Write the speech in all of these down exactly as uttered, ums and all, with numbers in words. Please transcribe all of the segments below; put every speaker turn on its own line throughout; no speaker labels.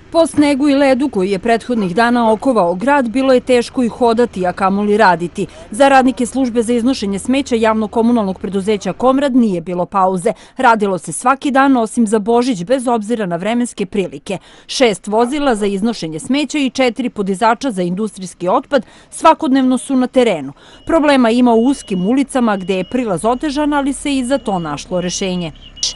Po snegu i ledu koji je prethodnih dana okovao grad, bilo je teško i hodati, a kamoli raditi. Za radnike službe za iznošenje smeća javno-komunalnog preduzeća Komrad nije bilo pauze. Radilo se svaki dan osim za Božić, bez obzira na vremenske prilike. Šest vozila za iznošenje smeća i četiri podizača za industrijski otpad svakodnevno su na terenu. Problema ima u uskim ulicama gde je prilaz otežan, ali se i za to našlo rešenje.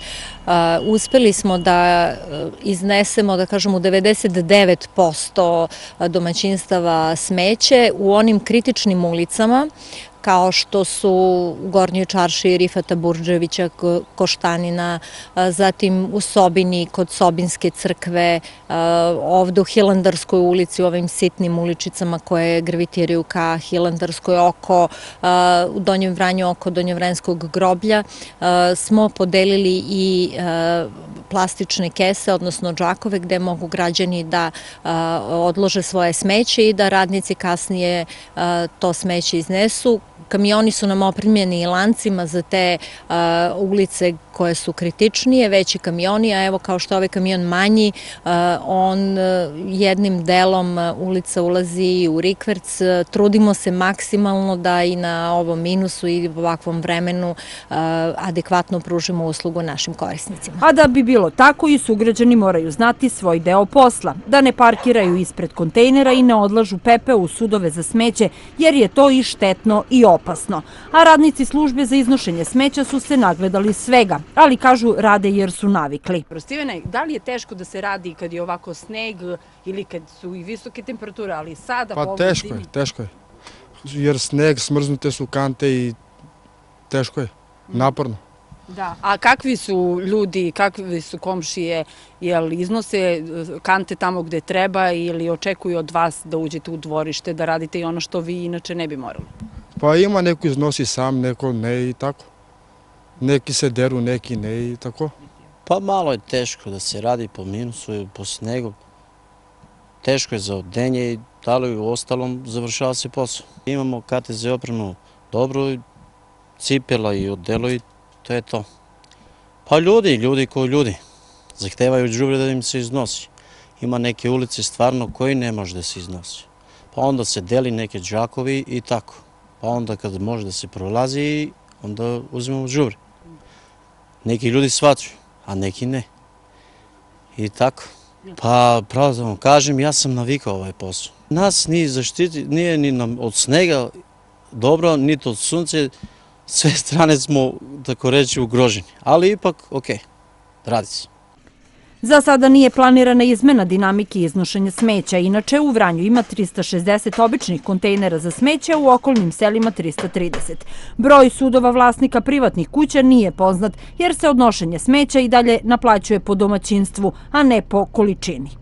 Uspeli smo da iznesemo, da kažemo, u devedeset devet posto domaćinstava smeće u onim kritičnim ulicama, kao što su u Gornjoj Čaršiji Rifata Burdževića, Koštanina, zatim u Sobini kod Sobinske crkve, ovde u Hilandarskoj ulici, u ovim sitnim uličicama koje gravitiraju ka Hilandarskoj oko, u Donjem Vranju oko Donjevranskog groblja, smo podelili i plastične kese, odnosno džakove, gde mogu građani da odlože svoje smeće i da radnici kasnije to smeće iznesu. Kamioni su nam opremljeni i lancima za te ulice koje su kritičnije, veći kamioni, a evo kao što je ovaj kamion manji, on jednim delom ulica ulazi u rikverc. Trudimo se maksimalno da i na ovom minusu i u ovakvom vremenu adekvatno pružimo uslugu našim korisnicima.
A da bi bilo tako, i sugrađani moraju znati svoj deo posla, da ne parkiraju ispred kontejnera i ne odlažu pepeo u sudove za smeće, jer je to i štetno i opasno. A radnici službe za iznošenje smeća su se nagledali svega, ali kažu rade jer su navikli.
Stivene, da li je teško da se radi kad je ovako sneg ili kad su i visoke temperature, ali sada...
Pa teško je, teško je. Jer sneg, smrznute su kante i teško je, naporno.
Da, a kakvi su ljudi, kakvi su komšije, jel iznose kante tamo gde treba ili očekuju od vas da uđete u dvorište, da radite i ono što vi inače ne bi morali?
Pa ima neko iznosi sam, neko ne i tako. Neki se deru, neki ne i tako.
Pa malo je teško da se radi po minusu i po snegu. Teško je za odenje i da li u ostalom završava se posao. Imamo K T Z opremu dobro, cipela i odelo i to je to. Pa ljudi, ljudi koji ljudi, zahtevaju đubre da im se iznosi. Ima neke ulice stvarno koji ne može da se iznosi. Pa onda se deli neke džakovi i tako. Pa onda kad može da se prolazi, onda uzimamo đubre. Neki ljudi shvaćaju, a neki ne. I tako. Pa pravo da vam kažem, ja sam navikao ovaj posao. Nas nije zaštiti, nije ni nam od snega dobro, niti od sunce. Sve strane smo, tako reći, ugroženi. Ali ipak, ok, radi se.
Za sada nije planirana izmena dinamike iznošenja smeća. Inače, u Vranju ima trista šezdeset običnih kontejnera za smeće, u okolnim selima trista trideset. Broj sudova vlasnika privatnih kuća nije poznat, jer se odnošenje smeća i dalje naplaćuje po domaćinstvu, a ne po količini.